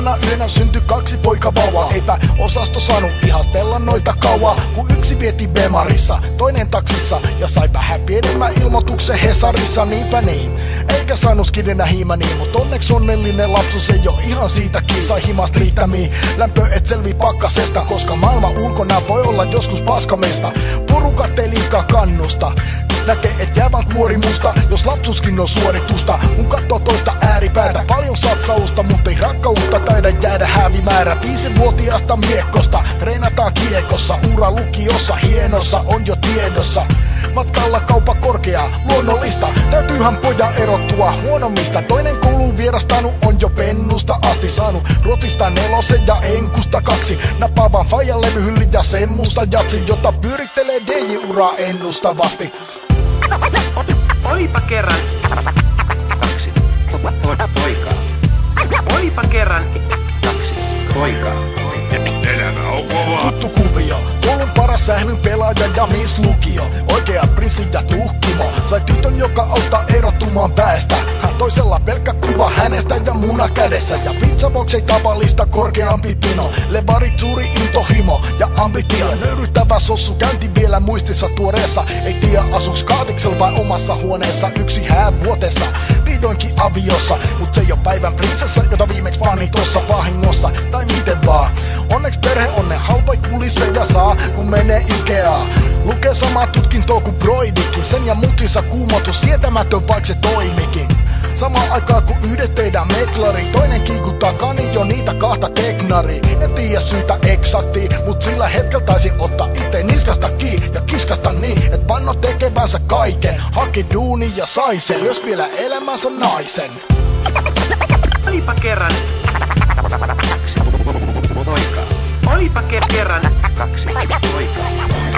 Samana yönä syntyi 2 poikavauvaa. Eipä osasto saanut ihastella noita kauaa, kun yksi vieti Bemarissa, toinen taksissa. Ja saipa häpienemmän ilmoituksen Hesarissa, niinpä niin. Eikä saanut skidenä hiimäniin, mut onneksi onnellinen lapsus ei oo ihan siitäkin. Sai himast riittämiin, lämpö et selvi pakkasesta, koska maailma ulkona voi olla joskus paskamesta. Porukat ei liikaa kannusta, näkee et jäävän kuori musta, jos lapsuskin on suoritusta. Kun katsoo toista ääripäätä, paljon satsausta, mutta ei rakkautta taida jäädä hävimäärä. 5-vuotiaasta miekkosta, treenataan kiekossa, ura lukiossa, hienossa on jo tiedossa. Matkalla kauppa korkeaa, luonnollista, täytyyhän pojan erottua huonommista. Toinen kouluun vierastanut on jo pennusta asti saanut Ruotsista 4 ja enkusta 2. Napaavan faijan levyhylly ja semmusta jatsi, jota pyörittelee DJ-uraa ennustavasti. Olipa kerran 2 poikaa. Olipa kerran 2 poikaa. Elämä on kovaa. Tuttu kuvio, koulun paras sählyn pelaaja ja Miss Lukio. Oikea prinssi ja tuhkimo, sai tytön joka auttaa erottumaan päästä. Toisella pelkkä kuva hänestä ja muna kädessä. Ja pizzaboksei tavallista korkeampi pino. Levarit suuri intohimo ja ambitio. Nöyryttävä sossu käynti vielä muistissa tuoreessa. Ei tiedä asuks kaatiksella vai omassa huoneessa. Yksi häävuotessa, vihdoinkin aviossa. Mut se ei oo päivän prinsessa, jota viimeksi panin tossa vahingossa. Tai miten vaan. Onneks perhe onnen halpoi kulisseja saa, kun menee Ikeaan. Lukee samaa tutkintoa kuin Broidikin. Sen ja mutsissa kuumotus sietämätön vaik se toimikin. Samaan aikaan kun yhdessä tehdään meklari, toinen kiikuttaa kani jo niitä 2 teknaria. En tiedä syytä eksaktiin, mut sillä hetkellä taisin ottaa itse niskasta kiinni ja kiskasta niin, et vanno tekevänsä kaiken. Haki duuni ja sai sen, jos vielä elämänsä naisen. Olipa kerran 2 poikaa. Olipa kerran 2 poikaa.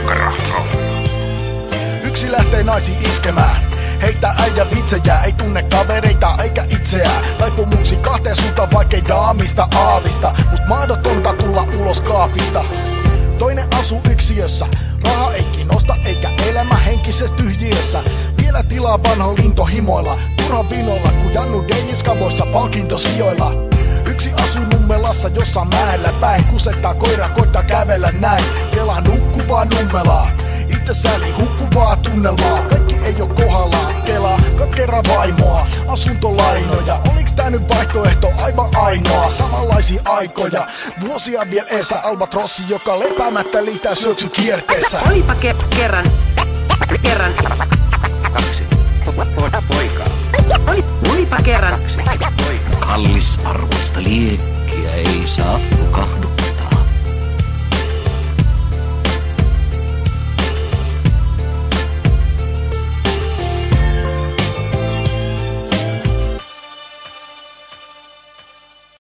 Yksi lähtee naisiin iskemään. Heittää äijä vitsejä, ei tunne kavereita eikä itseään. Taipuu muksi 2 suuntaan vaikkei daamista aavista. Mut mahdotonta tulla ulos kaapista. Toinen asuu yksiössä, raha ei kiinnosta eikä elämä henkisessä tyhjiössä. Vielä tilaa vanho lintohimoilla, turha vinoilla kun Jannu Deiskavoissa palkintosijoilla. Yksi asuu Nummelassa jossain mäellä päin, kusettaa koira koittaa kävellä näin. Kelaa nukkuvaa Nummelaa, itse sääli hukkuvaa tunnelmaa. Kaikki ei oo kohdallaan, kelaa katkera vaimoa, asuntolainoja. Oliks tää nyt vaihtoehto aivan ainoa? Samanlaisia aikoja, vuosia vielä eessä. Albatrossi, joka lepäämättä liitää syöksykierteessä. Olipa kerran 2 poikaa. Olipa kerran 2 poikaa. Kallisarvoista liekkiä ei saa tukahdu